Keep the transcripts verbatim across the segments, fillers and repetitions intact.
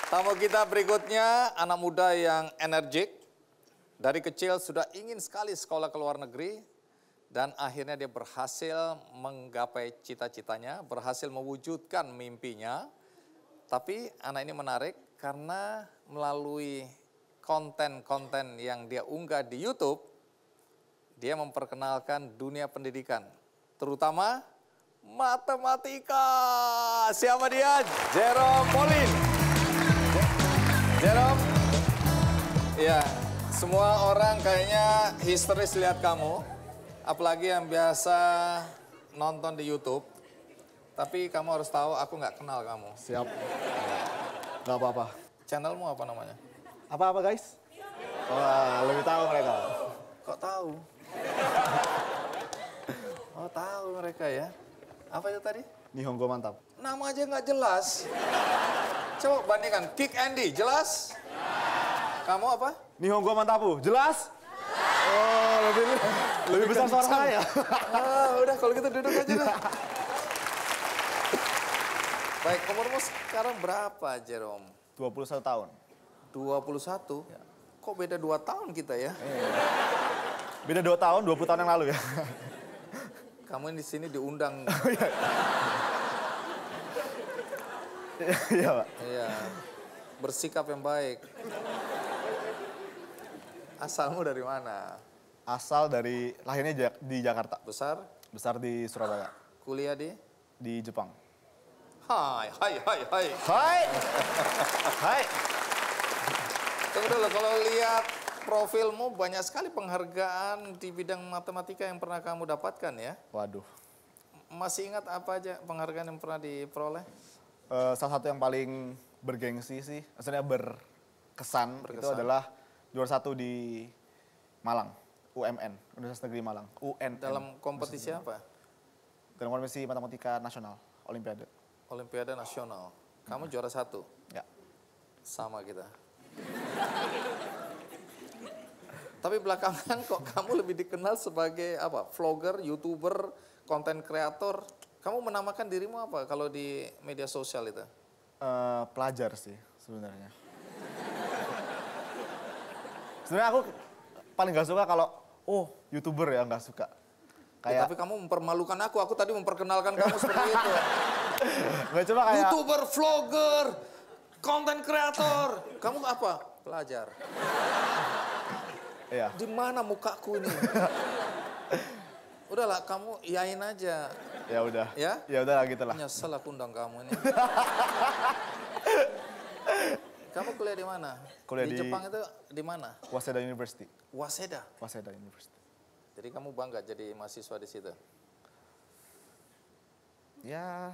Tamu kita berikutnya anak muda yang energik. Dari kecil sudah ingin sekali sekolah ke luar negeri. Dan akhirnya dia berhasil menggapai cita-citanya, berhasil mewujudkan mimpinya. Tapi anak ini menarik karena melalui konten-konten yang dia unggah di YouTube, dia memperkenalkan dunia pendidikan, terutama matematika. Siapa dia? Jerome Pauline. Jerome, ya semua orang kayaknya histeris lihat kamu, apalagi yang biasa nonton di YouTube. Tapi kamu harus tahu aku nggak kenal kamu. Siap. Nggak apa-apa. Channelmu apa namanya? Apa-apa guys? Wah, lebih tahu mereka. Kok tahu? Oh tahu mereka ya. Apa itu tadi? Nihongo mantap. Nama aja nggak jelas. Coba bandingkan. Kick Andy, jelas? Kamu apa? Nihongo mantapu, jelas? Oh, lebih lebih besar suara saya. Ah, udah kalau gitu duduk aja deh. Baik, umurmu sekarang berapa, Jerome? dua puluh satu tahun. dua puluh satu? Ya. Kok beda dua tahun kita ya? Eh. Beda dua tahun, dua puluh tahun yang lalu ya. Kamu di sini diundang. Iya, Pak. Iya. Bersikap yang baik. Asalmu dari mana? Asal dari, lahirnya di Jakarta. Besar? Besar di Surabaya. Kuliah di? Di Jepang. Hai, hai, hai, hai. Hai. Hai. Tunggu dulu, kalau lihat profilmu banyak sekali penghargaan di bidang matematika yang pernah kamu dapatkan ya? Waduh. Masih ingat apa aja penghargaan yang pernah diperoleh? Uh, salah satu yang paling bergengsi sih, maksudnya berkesan, Berkesan. itu adalah juara satu di Malang, U M N, Universitas Negeri Malang, U N N. Dalam kompetisi apa? Dalam kompetisi matematika nasional, Olimpiade. Olimpiade nasional. Kamu hmm. juara satu? Ya. Sama kita. Tapi belakangan kok kamu lebih dikenal sebagai apa? Vlogger, YouTuber, konten kreator. Kamu menamakan dirimu apa kalau di media sosial itu? Uh, pelajar sih sebenarnya. Sebenarnya aku paling gak suka kalau, oh YouTuber ya, gak suka. Kayak... Ya, tapi kamu mempermalukan aku, aku tadi memperkenalkan kamu seperti itu. Gak coba kayak... YouTuber, vlogger, konten kreator. Kamu apa? Pelajar. Iya. Di mana mukaku ini? Udahlah, kamu iyain aja. Ya udah. Ya? Ya udah gitu lah. Nyesel aku undang kamu ini. Kamu kuliah di mana? Kuliah di, di Jepang itu di mana? Waseda University. Waseda. Waseda University. Jadi kamu bangga jadi mahasiswa di situ? Ya.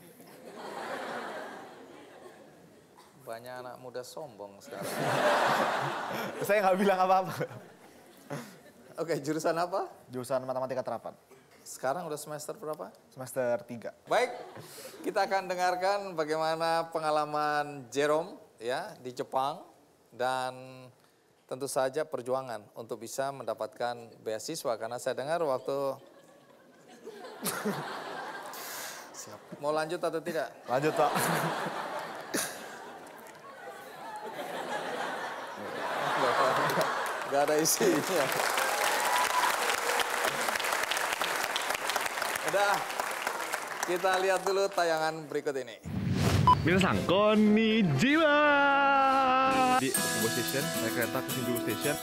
Banyak anak muda sombong sekarang. Saya nggak bilang apa-apa. Oke, jurusan apa? Jurusan Matematika Terapan. Sekarang udah semester berapa? Semester tiga. Baik, kita akan dengarkan bagaimana pengalaman Jerome ya di Jepang dan tentu saja perjuangan untuk bisa mendapatkan beasiswa karena saya dengar waktu Siap. Mau lanjut atau tidak? Lanjut, Pak. Gak ada isinya. Udah, kita lihat dulu tayangan berikut ini. Minasan, konnichiwa! Di Okubo Station, naik kereta ke Shinjuku Station.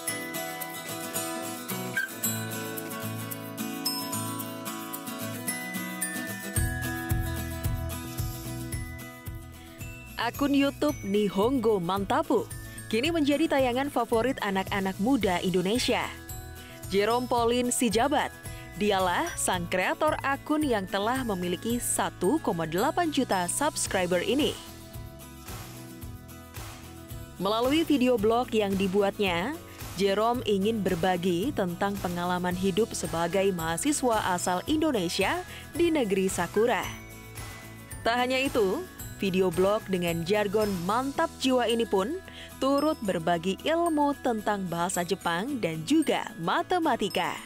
Akun YouTube Nihongo Mantapu kini menjadi tayangan favorit anak-anak muda Indonesia. Jerome Pauline Sijabat, dialah sang kreator akun yang telah memiliki satu koma delapan juta subscriber ini. Melalui video blog yang dibuatnya, Jerome ingin berbagi tentang pengalaman hidup sebagai mahasiswa asal Indonesia di negeri Sakura. Tak hanya itu, video blog dengan jargon mantap jiwa ini pun turut berbagi ilmu tentang bahasa Jepang dan juga matematika.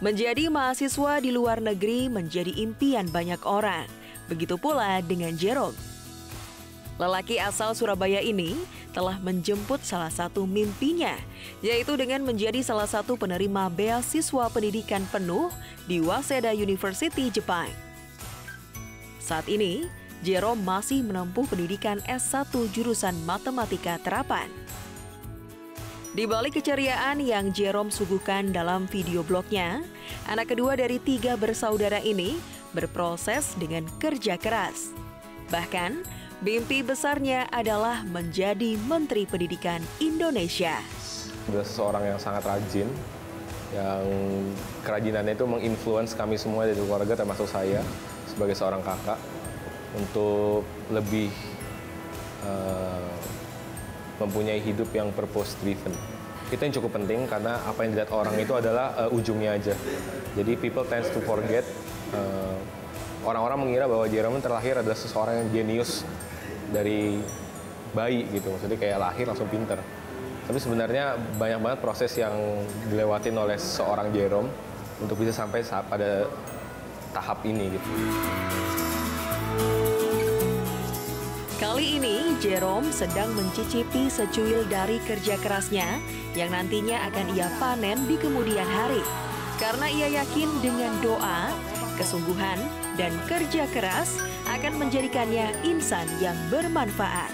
Menjadi mahasiswa di luar negeri menjadi impian banyak orang. Begitu pula dengan Jerome. Lelaki asal Surabaya ini telah menjemput salah satu mimpinya, yaitu dengan menjadi salah satu penerima beasiswa pendidikan penuh di Waseda University, Jepang. Saat ini, Jerome masih menempuh pendidikan S satu jurusan Matematika Terapan. Di balik keceriaan yang Jerome suguhkan dalam video blognya, anak kedua dari tiga bersaudara ini berproses dengan kerja keras. Bahkan, mimpi besarnya adalah menjadi Menteri Pendidikan Indonesia. Dia seseorang yang sangat rajin, yang kerajinannya itu menginfluence kami semua dari keluarga, termasuk saya sebagai seorang kakak, untuk lebih uh, mempunyai hidup yang purpose driven. Itu yang cukup penting karena apa yang dilihat orang itu adalah uh, ujungnya aja. Jadi people tends to forget. Uh, orang-orang mengira bahwa Jerome terlahir adalah seseorang yang jenius dari bayi gitu. Maksudnya kayak lahir langsung pinter. Tapi sebenarnya banyak banget proses yang dilewatin oleh seorang Jerome untuk bisa sampai pada tahap ini gitu. Kali ini, Jerome sedang mencicipi secuil dari kerja kerasnya yang nantinya akan ia panen di kemudian hari. Karena ia yakin dengan doa, kesungguhan, dan kerja keras akan menjadikannya insan yang bermanfaat.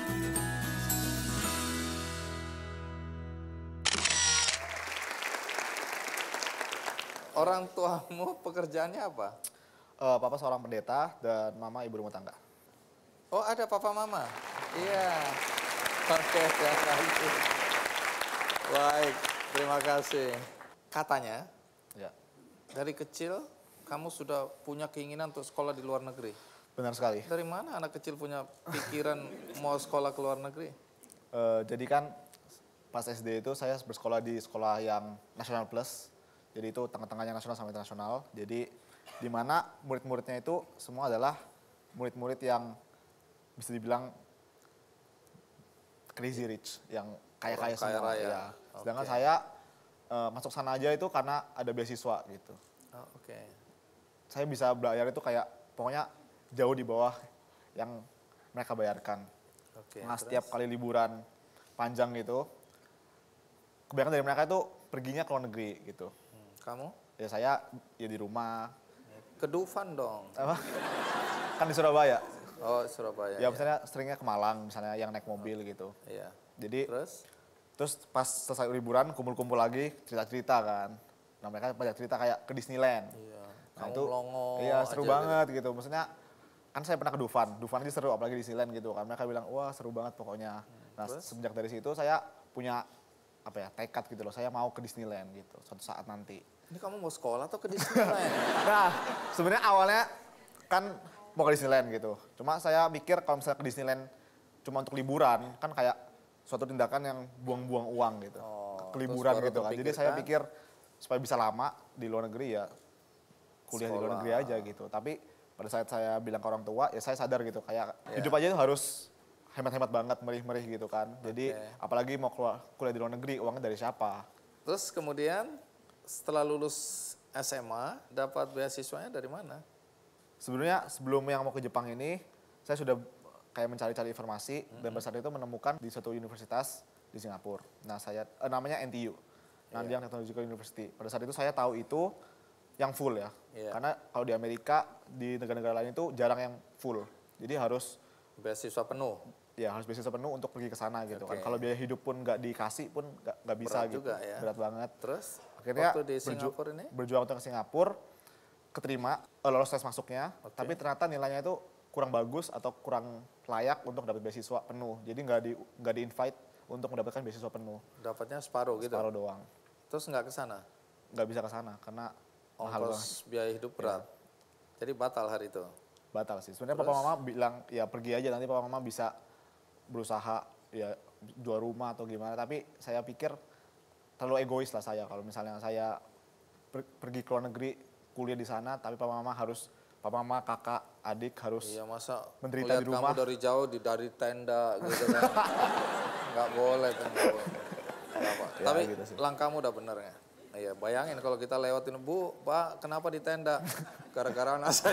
Orang tuamu pekerjaannya apa? Uh, papa seorang pendeta dan mama ibu rumah tangga. Oh, ada papa mama? Iya. Oke, terima kasih. Baik, terima kasih. Katanya, Ya, dari kecil kamu sudah punya keinginan untuk sekolah di luar negeri. benar sekali. Dari mana anak kecil punya pikiran mau sekolah ke luar negeri? Uh, jadi kan pas S D itu saya bersekolah di sekolah yang nasional plus. Jadi itu tengah-tengahnya nasional sama internasional. Jadi di mana murid-muridnya itu semua adalah murid-murid yang bisa dibilang crazy rich, yang kaya-kaya Orang kaya semua. raya. Ya. Sedangkan Oke. saya uh, masuk sana aja itu karena ada beasiswa gitu. Oh, oke. Saya bisa belajar itu kayak pokoknya jauh di bawah yang mereka bayarkan. Oke. Nah, terus? setiap kali liburan panjang gitu, kebanyakan dari mereka itu perginya ke luar negeri gitu. Hmm, Kamu? Ya saya ya di rumah. Ke Dufan dong. Apa? Kan di Surabaya. Oh, Surabaya. Ya misalnya seringnya ke Malang, misalnya yang naik mobil gitu. Iya. Jadi Terus? terus pas selesai liburan kumpul-kumpul lagi cerita-cerita kan. Nah mereka banyak cerita kayak ke Disneyland. Iya. Nah Kamu itu melongo iya seru aja banget gitu. Maksudnya kan saya pernah ke Dufan, Dufan aja seru apalagi Disneyland gitu kan. Mereka bilang wah seru banget pokoknya. Nah terus? semenjak dari situ saya punya apa ya tekad gitu loh. Saya mau ke Disneyland gitu suatu saat nanti. Ini kamu mau sekolah atau ke Disneyland? Nah sebenarnya awalnya kan mau ke Disneyland gitu. Cuma saya mikir kalau misalnya ke Disneyland cuma untuk liburan kan kayak suatu tindakan yang buang-buang uang gitu. Oh, ke liburan terus baru gitu kan. Jadi saya terpikirkan? pikir supaya bisa lama di luar negeri ya kuliah di luar Sekolah. negeri aja gitu. Tapi pada saat saya bilang ke orang tua ya saya sadar gitu kayak Ya. hidup aja itu harus hemat-hemat banget, merih-merih gitu kan. Jadi Oke. apalagi mau keluar kuliah di luar negeri uangnya dari siapa? Terus kemudian setelah lulus S M A dapat beasiswanya dari mana? Sebenarnya sebelum yang mau ke Jepang ini, saya sudah kayak mencari-cari informasi Mm-hmm. dan pada saat itu menemukan di suatu universitas di Singapura. Nah, saya eh, namanya N T U, Nanyang Technological University. Pada saat itu saya tahu itu yang full ya. Iya. Karena kalau di Amerika, di negara-negara lain itu jarang yang full. Jadi harus Beasiswa penuh. ya harus beasiswa penuh untuk pergi ke sana gitu kan. Oke. Kalau biaya hidup pun nggak dikasih pun nggak nggak bisa Berat gitu. juga ya. Berat banget. Terus Akhirnya waktu di berju- Singapura ini? berjuang untuk ke Singapura, keterima, eh, lolos tes masuknya, Oke. tapi ternyata nilainya itu kurang bagus atau kurang layak untuk dapat beasiswa penuh. Jadi nggak di nggak di invite untuk mendapatkan beasiswa penuh, Dapatnya separuh gitu. separuh doang. Terus nggak ke sana? Nggak bisa ke sana karena mahal banget. Ongkos biaya hidup berat. Jadi batal hari itu. Batal sih. Sebenarnya papa mama bilang ya pergi aja nanti papa mama bisa berusaha ya jual rumah atau gimana. Tapi saya pikir terlalu egois lah saya kalau misalnya saya per- pergi ke luar negeri kuliah di sana tapi papa mama harus papa mama kakak adik harus Iya masa menderita melihat di rumah. kamu dari jauh di dari tenda gitu kan. Nggak boleh kan. Nggak boleh. Nggak apa. Ya, Tapi gitu sih. langkahmu udah bener ya? Iya, bayangin kalau kita lewatin, Bu, Pak, kenapa di tenda? Gara-gara anak saya.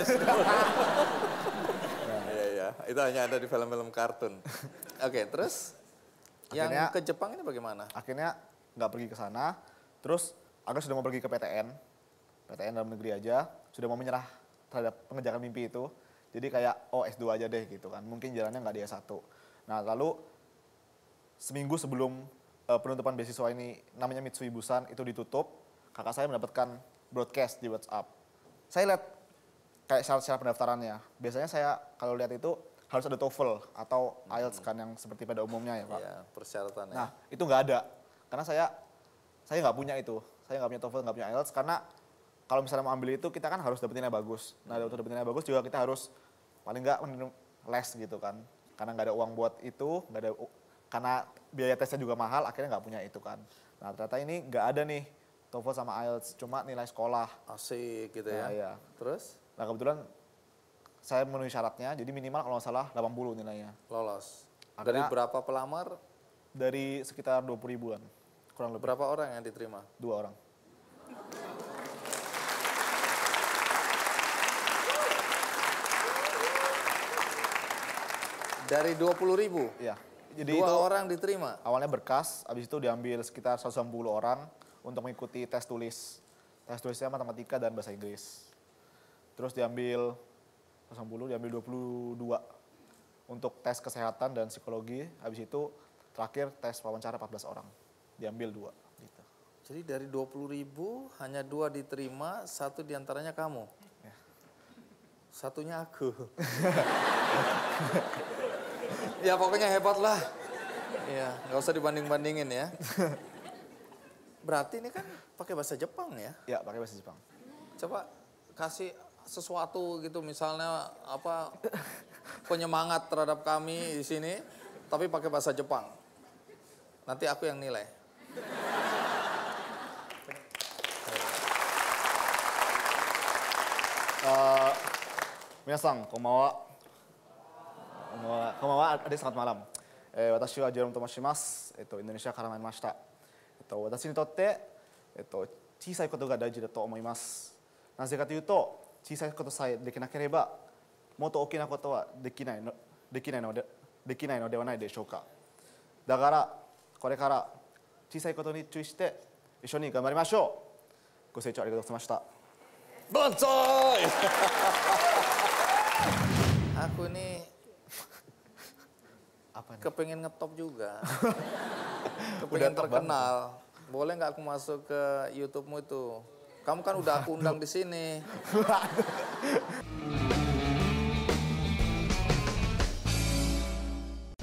Iya, iya. Itu hanya ada di film-film kartun. Oke, terus Akhirnya- yang ke Jepang ini bagaimana? Akhirnya nggak pergi ke sana, terus Aga sudah mau pergi ke P T N, P T N dalam negeri aja, sudah mau menyerah terhadap pengejaran mimpi itu. Jadi kayak, oh S dua aja deh gitu kan, mungkin jalannya nggak di S satu. Nah lalu seminggu sebelum uh, penutupan beasiswa ini namanya Mitsui Busan itu ditutup, kakak saya mendapatkan broadcast di WhatsApp. Saya lihat kayak syarat-syarat pendaftarannya. Biasanya saya kalau lihat itu harus ada TOEFL atau I E L T S kan yang seperti pada umumnya ya Pak. Iya, persyaratannya. Nah itu nggak ada, karena saya saya nggak punya itu. Saya nggak punya TOEFL, nggak punya I E L T S, karena kalau misalnya mau ambil itu kita kan harus dapetin nilai bagus. Nah untuk dapetin nilai bagus juga kita harus paling nggak les gitu kan. Karena nggak ada uang buat itu, nggak ada karena biaya tesnya juga mahal, akhirnya nggak punya itu kan. Nah ternyata ini nggak ada nih TOEFL sama I E L T S, cuma nilai sekolah. Asik gitu Nah, ya. iya. Terus Nah kebetulan saya memenuhi syaratnya, jadi minimal kalau nggak salah delapan puluh nilainya. lolos. Dari Akhirnya- berapa pelamar, Dari sekitar dua puluh ribuan, kurang lebih. berapa orang yang diterima? Dua orang. Dari dua puluh ribu, Iya. Jadi dua itu orang diterima. awalnya berkas, habis itu diambil sekitar seratus enam puluh orang untuk mengikuti tes tulis. Tes tulisnya matematika dan bahasa Inggris. Terus diambil seratus enam puluh, diambil dua puluh dua untuk tes kesehatan dan psikologi. Habis itu terakhir tes wawancara empat belas orang. Diambil dua. Gitu. Jadi dari dua puluh ribu, hanya dua diterima, satu diantaranya kamu. Ya. Satunya aku. Ya pokoknya hebat lah. Ya, nggak usah dibanding-bandingin ya. Berarti ini kan pakai bahasa Jepang ya? Ya, pakai bahasa Jepang. Coba kasih sesuatu gitu, misalnya apa penyemangat terhadap kami di sini, tapi pakai bahasa Jepang. Nanti aku yang nilai. Uh, Minasan, konbanwa. Konbanwa. Konbanwa, adik selamat malam. Eh, watashi wa Jerome Tomoshimasu. Eh, Indonesiaから参りました。えっと、私にとって、えっと、小さいことが大事だと思います。なぜかというと、小さいことさえできなければ、もっと大きなことはできないの、できないので、できないのではないでしょうか。だから、これから小さいことに注意して、一緒に頑張りましょう。ご清聴ありがとうございました。 Boncoy! Aku nih Apa nih? kepengen ngetop juga. Kepengen top terkenal. Boleh nggak aku masuk ke YouTube-mu itu? Kamu kan udah aku undang di sini.